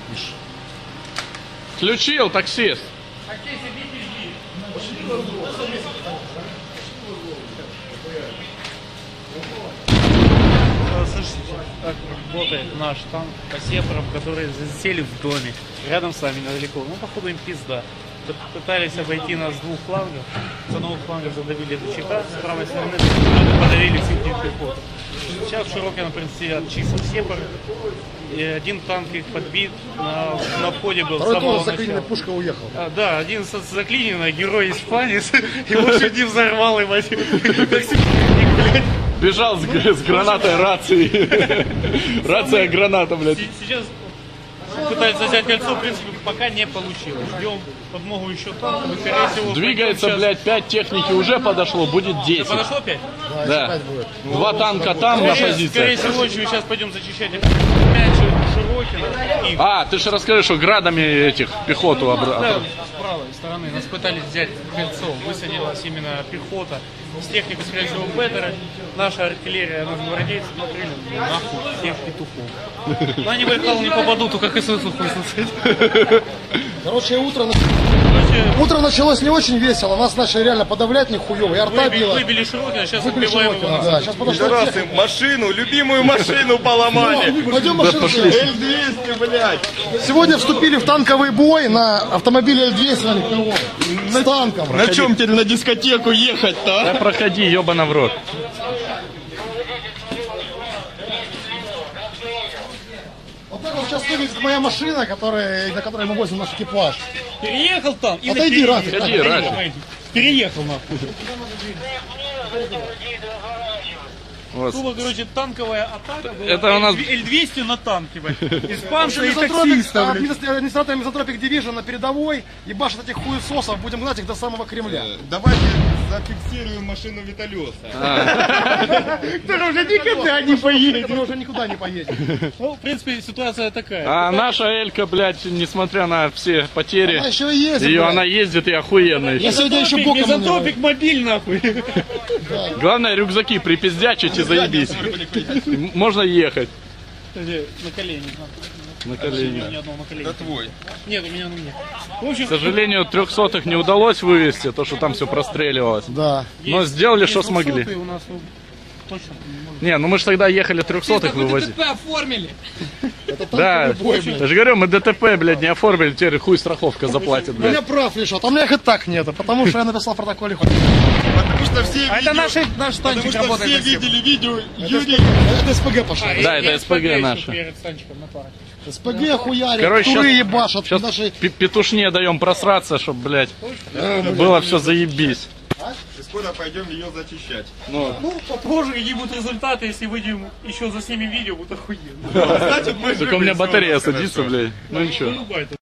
Включил, таксист. Слушайте, как работает наш танк по сепарам, которые засели в доме. Рядом с нами недалеко. Ну, походу, им пизда. Пытались обойти нас с двух флангов. С одного фланга задавили ДЧК, с правой стороны подавили всю пехоту. Сейчас Широкино, в принципе, отчистил сепар. И один танк их подбит. На входе был с самого начала. Пушка уехал. Да, один заклиненный, герой испанец. И лучше не взорвал его. Бежал с гранатой рации. Рация граната, блядь. Сейчас пытается взять кольцо, в принципе, пока не получилось. Ждем подмогу еще танков. Скорее всего, двигается, блядь, 5 техники уже подошло, будет 10. Подошло 5? Да. 2 танка там на позиции. Скорее всего, сейчас пойдем зачищать 5 Широкино. А, ты же расскажи, что градами этих пехоту Да, с правой стороны нас пытались взять кольцо. Высадилась именно пехота. С техникой, скорее всего, Беттера. Наша артиллерия, наши гвардейцы накрыли нахуй всех петухов. Но они в Байкал не попадут, только КССу хуй сосать. Короче, утро началось не очень весело. Нас начали реально подавлять нихуево. И арта била. Выбили Широкино, сейчас убиваем его. Да, сейчас подошла техника. Машину, любимую машину поломали. Пойдем машину. Л-200, блядь. Сегодня вступили в танковый бой на автомобиле Л-200 на легковом. С танком. На чем теперь на дискотеку ехать-то, Да а? проходи, ебана в рот. Вот так вот сейчас выглядит моя машина, на которой мы возим наш экипаж. Переехал там. Отойди, Рафик. Отойди, Рафик. Переехал нахуй. Вот. Короче, танковая атака была. Это у нас Л-200 на танке, блядь. Испанцы и Мизотропик, таксиста, блядь. администратор Мизотропик Division на передовой ебашит этих хуесосов, будем гнать их до самого Кремля. Давайте зафиксируем машину Виталиоса. Ты уже никогда не поедешь. Мы уже никуда не поедем. Ну, в принципе, ситуация такая. А наша Элька, блядь, несмотря на все потери, Она еще и ездит. ее блядь. она ездит и охуенно. Я еще. сегодня еще боком Мизантропик мобиль, нахуй. Главное, рюкзаки припиздячить и заебись. Можно ехать. На колени. На колени. Ни одного на колени. Это твой. Нет, у меня на мне. В общем, К сожалению, 300-х не удалось вывести, то, что там все простреливалось. Да. Но сделали, есть что смогли. 200-й у нас, точно не может. Не, ну мы же тогда ехали 300-х вывозить. ДТП оформили. Да, я же говорю, мы ДТП, блядь, не оформили, теперь хуй страховка заплатит, У меня блядь. прав лишат, а у меня их и так нету, потому что я написал в протоколе. Потому что все А это видео- наш Потому танчик что работает. все на всех. видели видео Юрий. Это СПГ пошел. Да, это СПГ еще наша. перед танчиком на паре. СПГ хуярят, Короче, туры щас- ебашат. Сейчас Наши... петушне даем просраться, чтобы, блядь, было все заебись. И скоро пойдем ее зачищать. Ну, попозже какие будут результаты, если выйдем еще заснимем видео, будет охуенно. Кстати, мы Только у меня батарея садится, блядь. Ну ничего.